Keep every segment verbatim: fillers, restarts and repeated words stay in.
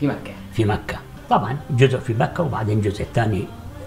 في مكة. في مكة طبعا، جزء في مكة وبعدين الجزء الثاني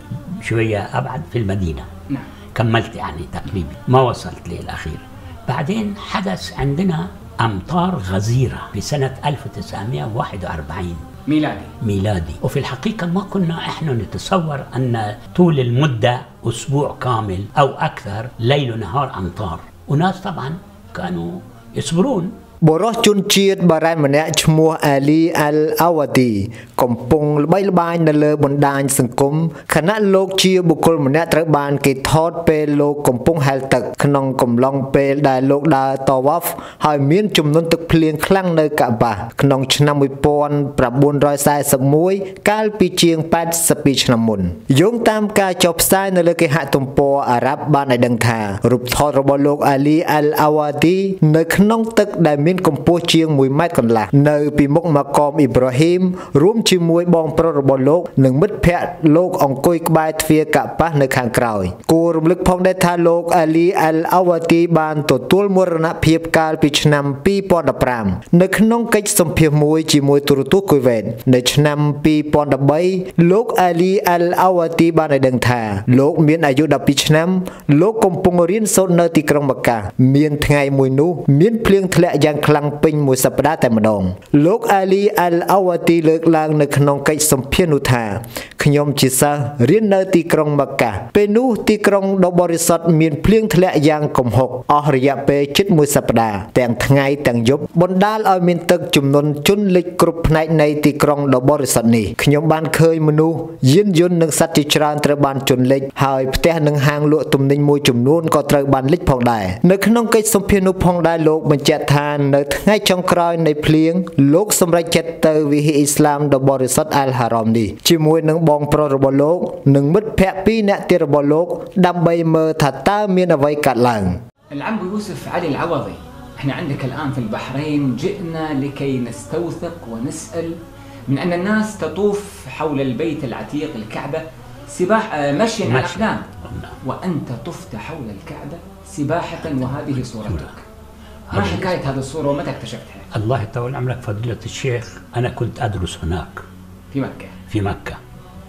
شوية أبعد في المدينة. نعم. كملت يعني تقريبا، ما وصلت للأخير. بعدين حدث عندنا أمطار غزيرة في سنة ألف وتسعمائة وواحد وأربعين ميلادي ميلادي وفي الحقيقة ما كنا إحنا نتصور أن طول المدة أسبوع كامل أو أكثر ليل ونهار أمطار، وناس طبعا كانوا يصبرون. បុរសជនជាតិបារ៉ែនម្នាក់ឈ្មោះអាលីអាល់អាវ៉ាទីកំពុងល្បីល្បាញនៅលើបណ្ដាញសង្គមខណៈលោកជាបុគ្គលម្នាក់ត្រូវបានគេថតពេលលោកកំពុងហែលទឹកក្នុងកំឡុងពេលដែលលោកដើរតវ៉ាហ្វហើយមានចំនួនទឹកភ្លៀងខ្លាំងនៅកាបាក្នុងឆ្នាំ một nghìn chín trăm bốn mươi mốt កាលពីជាង แปดสิบ ปีឆ្នាំមុនយោងតាមការចុះផ្សាយនៅលើគេហទំព័រអារ៉ាប់បានឲ្យដឹងថារូបថតរបស់លោកអាលីអាល់អាវ៉ាទីនៅក្នុងទឹកដែលមានកម្ពស់ជាង មួយម៉ែត្រកន្លះនៅពីមុខម៉ាកមអ៊ីប្រាហ៊ីមរួមជាមួយបងប្រុសរបស់លោកនិងមិត្តភ័ក្តិលោកអង្គុយក្បែរទ្វារកាប៉ះនៅខាងក្រោយគួររំលឹកផងដែរថាលោកអាលីអាល់អាវ៉ាទីបានទទួលមរណភាពកាលពីឆ្នាំ ពីរពាន់ដប់ប្រាំ នៅក្នុងកិច្ចសម្ភាសន៍មួយជាមួយទូរទស្សន៍គុយវ៉េតនៅឆ្នាំ ពីរពាន់ដប់បី លោកអាលីអាល់អាវ៉ាទីបានឲ្យដឹងថាលោកមានអាយុ ដប់ពីរ ឆ្នាំលោកកំពុងរៀនសូត្រនៅទីក្រុងម៉ាកាមានថ្ងៃមួយនោះមានភ្លៀងធ្លាក់យ៉ាងខ្លាំងពេញមួយសប្តាហ៍តែម្ដងលោកអាលីអាល់អាវ៉ាទីលើកឡើងនៅក្នុងកិច្ចសម្ភាសន៍នោះថាខ្ញុំជាសិស្សរៀននៅទីក្រុងម៉ាកាពេលនោះទីក្រុងដ៏បរិសុទ្ធមានភ្លៀងធ្លាក់យ៉ាងគំហុកអស់រយៈពេលជិតមួយសប្តាហ៍ទាំងថ្ងៃទាំងយប់បណ្ដាលឲ្យមានទឹកជំនន់ជន់លិចគ្រប់ផ្នែកនៃទីក្រុងដ៏បរិសុទ្ធនេះខ្ញុំបានឃើញមនុស្សយានយន្តនិងសត្វជាច្រើនត្រូវបានជន់លិចហើយផ្ទះនិងហាងលក់ទំនិញមួយចំនួនក៏ត្រូវបានលិចផងដែរនៅក្នុងកិច្ចសម្ភាសន៍នោះផងដែរលោកបញ្ជាក់ថានៅថ្ងៃចុងក្រោយនៃភ្លៀងលោកសម្រេចចិត្តទៅវិហារអ៊ីស្លាមដ៏បរិសុទ្ធអាល់ហារ៉មនេះជាមួយនឹងបងប្រុសរបស់លោកនិងមិត្តភ័ក្តិពីរនាក់ទៀតរបស់លោកដើម្បីមើលថាតើមានអ្វីកើតឡើង العم يوسف علي العوضي احنا عندك الآن في البحرين جئنا لكي نستوثق ونسأل من أن الناس تطوف حول البيت العتيق الكعبة سباح مشي على الأقدام وأنت طفت حول الكعبة سباحة وهذه صورتك ما حكاية هذه الصورة ومتى اكتشفتها؟ الله يطول عمرك فضيلة الشيخ، أنا كنت أدرس هناك في مكة. في مكة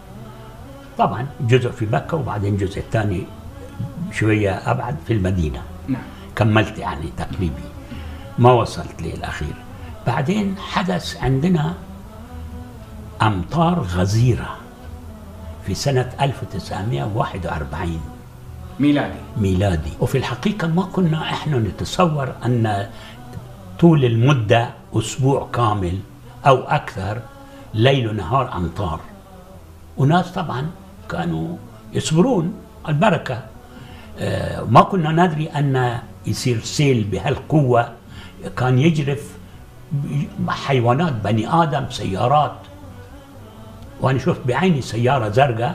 طبعا، جزء في مكة وبعدين الجزء الثاني شوية أبعد في المدينة. نعم. كملت يعني تقريبا، ما وصلت للأخير. بعدين حدث عندنا أمطار غزيرة في سنة ألف وتسعمائة وواحد وأربعين ميلادي ميلادي وفي الحقيقة ما كنا إحنا نتصور أن طول المدة أسبوع كامل أو أكثر ليل ونهار أمطار، وناس طبعا كانوا يصبرون البركة. آه ما كنا ندري أن يصير سيل بهالقوة، كان يجرف حيوانات، بني آدم، سيارات. وأنا شفت بعيني سيارة زرقاء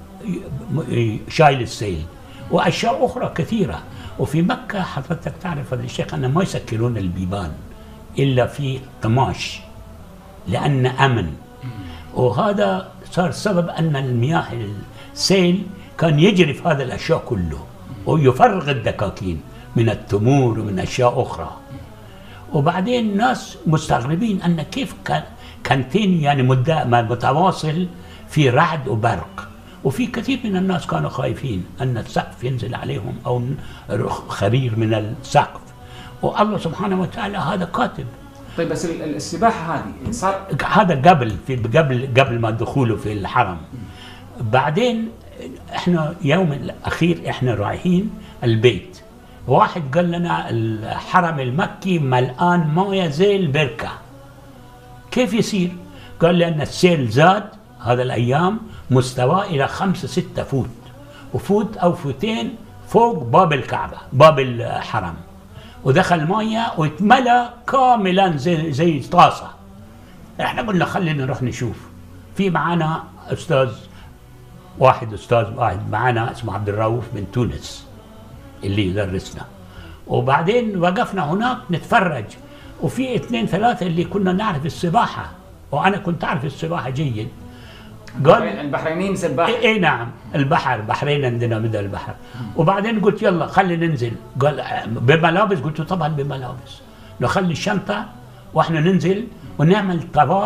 شايل السيل وأشياء أخرى كثيرة. وفي مكة حضرتك تعرف هذا الشيخ أن ما يسكرون البيبان إلا في طماش لأن أمن، وهذا صار سبب أن المياه السيل كان يجري في هذا الأشياء كله ويفرغ الدكاكين من التمور ومن أشياء أخرى. وبعدين الناس مستغربين أن كيف كان كانتين يعني متواصل في رعد وبرق، وفي كثير من الناس كانوا خايفين أن السقف ينزل عليهم أو خرير من السقف، والله سبحانه وتعالى هذا كاتب. طيب بس السباحة هذه صار هذا قبل في قبل قبل ما دخوله في الحرم. بعدين احنا يوم الأخير احنا رايحين البيت، واحد قال لنا الحرم المكي ملآن مويه زي البركة. كيف يصير؟ قال لأن السيل زاد هذا الأيام مستواه إلى خمسة ستة فوت، وفوت أو فوتين فوق باب الكعبة باب الحرم، ودخل مية واتملى كاملا زي زي طاسة. احنا قلنا خلينا نروح نشوف. في معانا أستاذ واحد أستاذ واحد معانا اسمه عبد الرؤوف من تونس اللي يدرسنا، وبعدين وقفنا هناك نتفرج، وفي اثنين ثلاثة اللي كنا نعرف السباحة، وأنا كنت أعرف السباحة جيد. قال البحرينيين سباحة. اي إيه نعم، البحر بحرين عندنا بدأ البحر. وبعدين قلت يلا خلي ننزل، قال بملابس؟ قلت له طبعا بملابس. نخلي الشنطة واحنا ننزل ونعمل طواف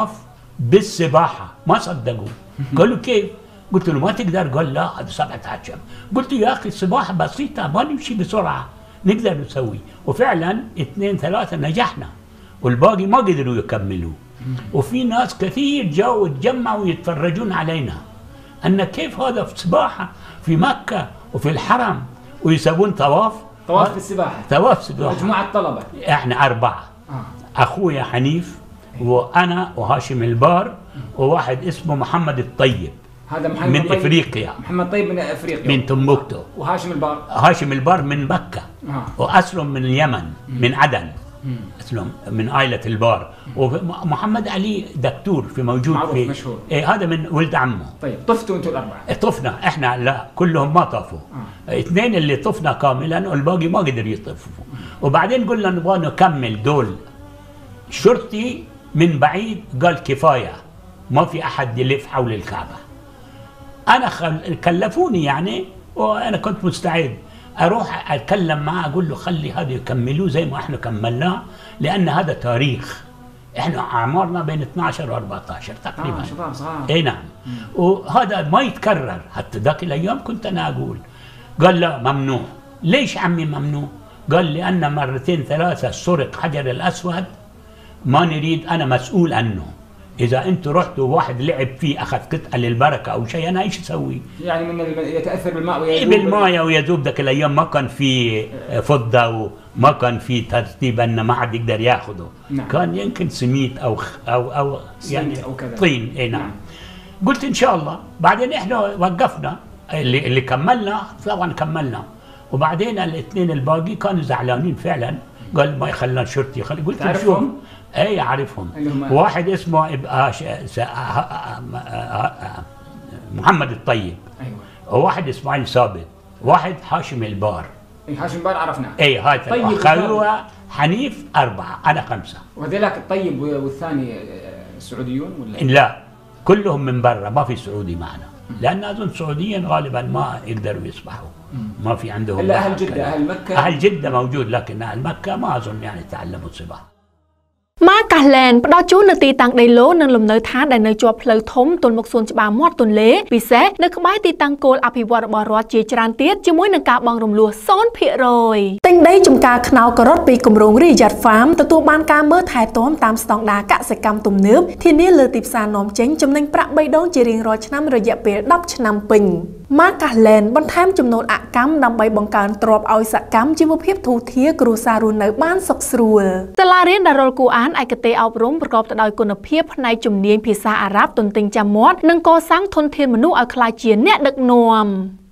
بالسباحة ما صدقوا قالوا كيف؟ قلت له ما تقدر قال لا هذا سبعة عشر قلت يا أخي السباحة بسيطة ما نمشي بسرعة نقدر نسوي وفعلا اثنين ثلاثة نجحنا والباقي ما قدروا يكملوا وفي ناس كثير جاوا تجمعوا يتفرجون علينا أن كيف هذا في سباحة في مكة وفي الحرم ويسوون طواف طواف في السباحة طواف سباحة مجموعة طلبة احنا أربعة آه. أخويا حنيف وأنا وهاشم البار وواحد اسمه محمد الطيب هذا محمد من طيب افريقيا محمد طيب من افريقيا من تمبكتو وهاشم البار هاشم البار من مكة آه. واسلم من اليمن من عدن اسلم من عائلة البار ومحمد علي دكتور في موجود معروف في مشهور إيه هذا من ولد عمه. طيب طفتوا انتم الاربعه؟ طفنا احنا لا كلهم ما طافوا آه. اثنين اللي طفنا كاملا والباقي ما قدر يطفوا وبعدين قلنا نبغى نكمل دول شرطي من بعيد قال كفاية ما في أحد يلف حول الكعبة أنا خل... كلفوني يعني وأنا كنت مستعد أروح أتكلم معه أقول له خلي هذا يكملوه زي ما إحنا كملناه لأن هذا تاريخ إحنا أعمارنا بين اثناشر و أربعة عشر تقريبا آه شباب صغار إي نعم مم. وهذا ما يتكرر حتى ذاك الأيام كنت أنا أقول قال لا ممنوع ليش عمي ممنوع؟ قال لأن مرتين ثلاثة سرق حجر الأسود ما نريد أنا مسؤول عنه إذا أنتوا رحتوا واحد لعب فيه أخذ قطعة للبركة أو شيء أنا إيش أسوي؟ يعني من يتأثر بالماء ويذوب بالماء ويذوب ذاك الأيام ما كان في فضة وما كان في ترتيب أن ما حد يقدر ياخذه نعم. كان يمكن سميت أو أو أو يعني أو كذا. طين إي نعم. نعم قلت إن شاء الله بعدين إحنا وقفنا اللي اللي كملنا طبعا كملنا وبعدين الاثنين الباقي كانوا زعلانين فعلا قال ما يخلنا شرطي يخلي قلت تعرفهم؟ اي اعرفهم واحد اسمه محمد الطيب ايوه وواحد اسماعيل ثابت واحد هاشم البار اي هاشم البار عرفنا اي هاي طيب خلوه حنيف اربعه انا خمسه وهذاك الطيب والثاني سعوديون ولا لا كلهم من برا ما في سعودي معنا لان اظن سعوديين غالبا ما يقدروا يسبحوا ما في عندهم الا اهل جده اهل مكه اهل جده موجود لكن اهل مكه ما اظن يعني تعلموا السباحه ម៉ាកាស់ឡែនផ្ដល់ជូននៅទីតាំងដីឡូនិងលំនៅឋានដែលនៅជាប់ផ្លូវធំទល់មុខសួនច្បារមាត់ទន្លេពិសេសនៅក្បែរទីតាំងគោលអភិវឌ្ឍរបស់រដ្ឋជាច្រើនទៀតជាមួយនឹងការបង់រំលោះ ศูนย์ភាគរយ ទិញដីចំការខ្នោការ៉ុតពីគម្រោង Riyadh Farm ទទួលបានការមើលថែទាំតាមស្តង់ដារកសិកម្មទំនើបធានាលើទីផ្សារនាំចេញចំណេញប្រាក់បីដងជារៀងរាល់ឆ្នាំរយៈពេលដប់ឆ្នាំពេញ ម៉ាកាស់ឡែនបន្ថែមចំនួនអកម្មដើម្បីបង្កើនទ្រព្យឲ្យសកម្មជីវភាពធូរធារគ្រួសាររស់នៅបានសុខស្រួលសាលារៀនដារុលគូអានឯកទេសអប់រំប្រកបទៅដោយគុណភាពផ្នែកជំនាញភាសាអារ៉ាប់ទន្ទិញចាំមាត់និងកសាងធនធានមនុស្សឲ្យក្លាយជាអ្នកដឹកនាំ